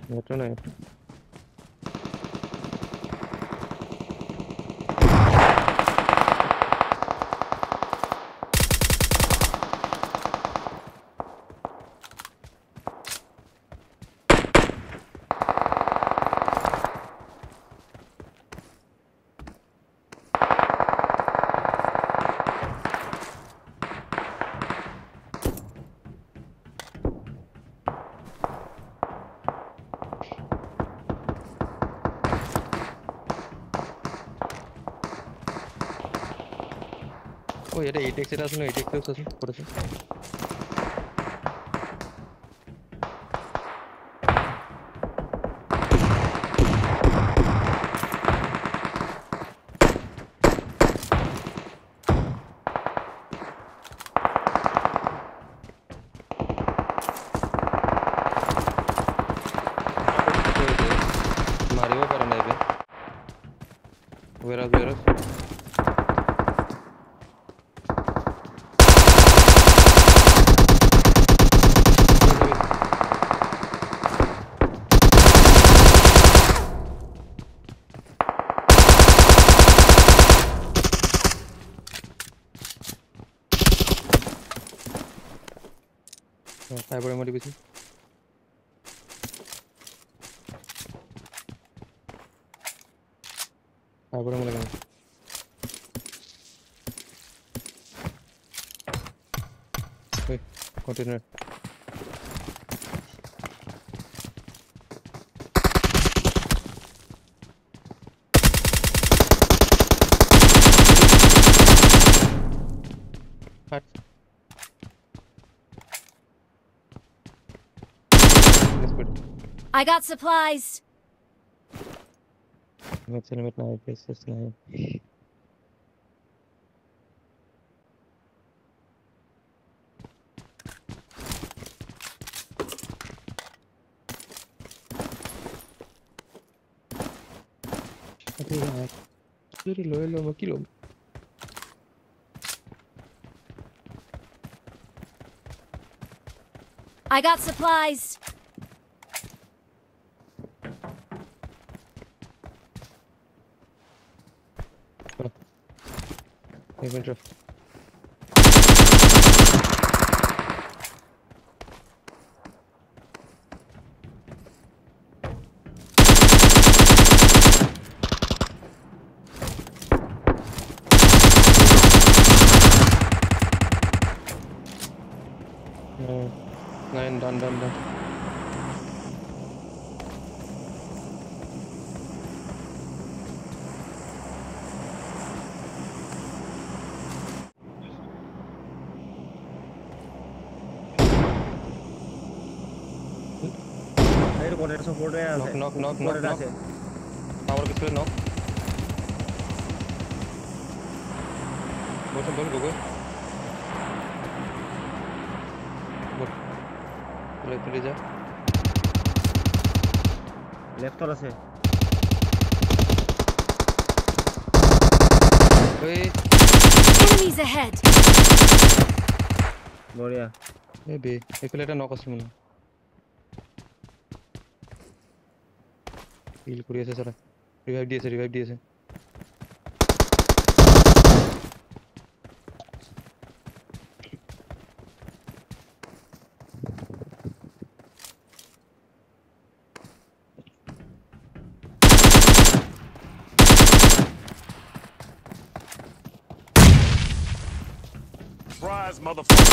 Better नहीं Oh ya, 8x এটা আসলে 8x আছে পড়েছে মারিও পারে না এবে ওয়েরাস তারপরে মারি বেশি তারপরে মনে কেন ওই কন্টেনার হাট I got supplies. Helmet नहीं पेसेस नहीं अरे यार तेरी लो मकीलो I got supplies. एक मिनट नहीं done কোরের সাপোর্টে আছে knock আছে পাওয়ার কিছু knock বসে ঢোকে চলে যা লেফট আছে ওই Enemies ahead. বড়িয়া বে একলে এটা নক আছে মনে হিল করিয়েছে সারা রিভাইভ দিয়েছে Surprise, motherfucker.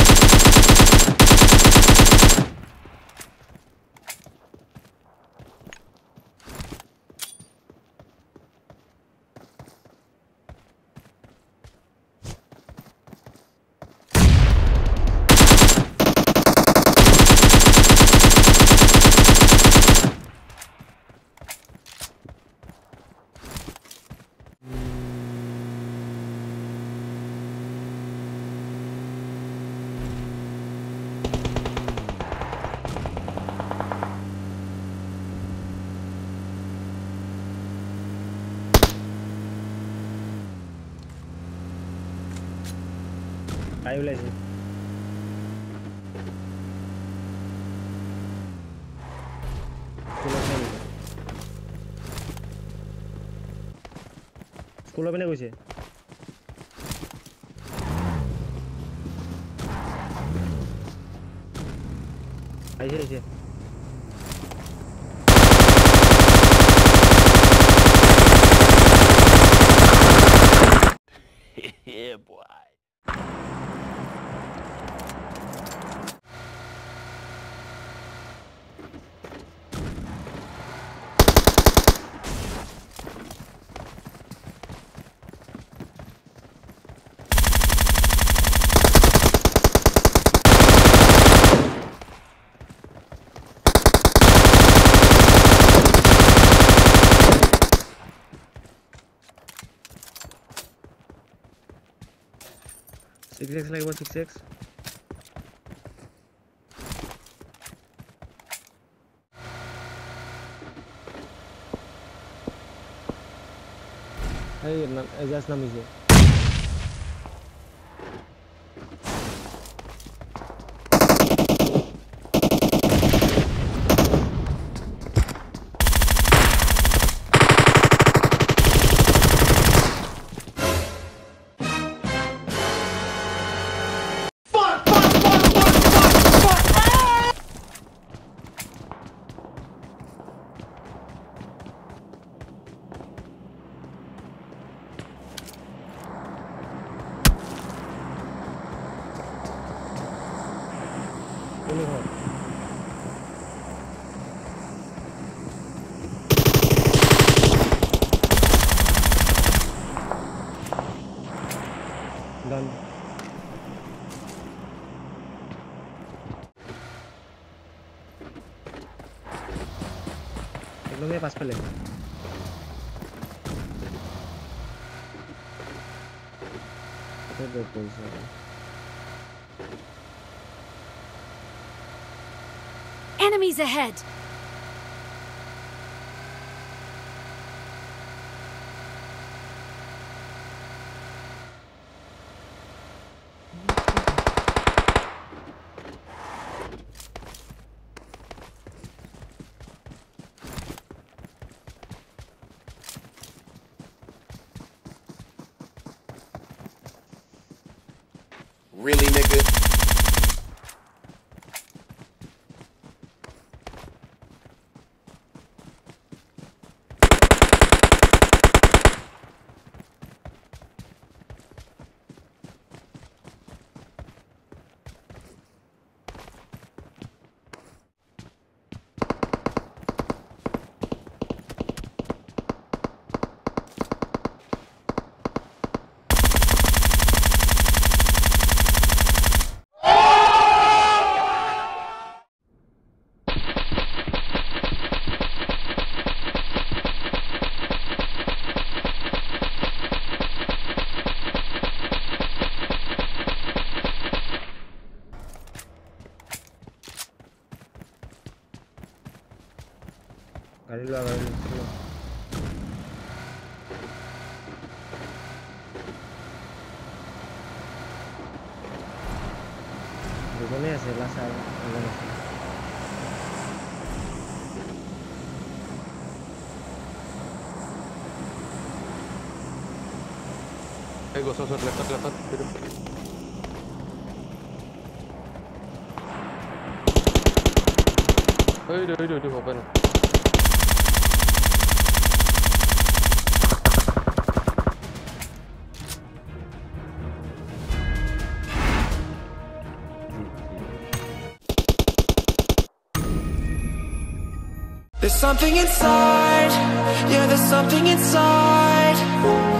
লাইভ লাইছে চলো স্কুলৰ পিনে গৈছে আহিছে Yeah, boy. Six লাগিব 6x এই জাস্ট নামিছে Done. एकदमै पासफाले Enemies ahead. Really, nigga? गाड़ी लो দুজনে আছে লাস্ট আর এজন আছে Hey, go, so, left. Hey, open. There's something inside, yeah, there's something inside.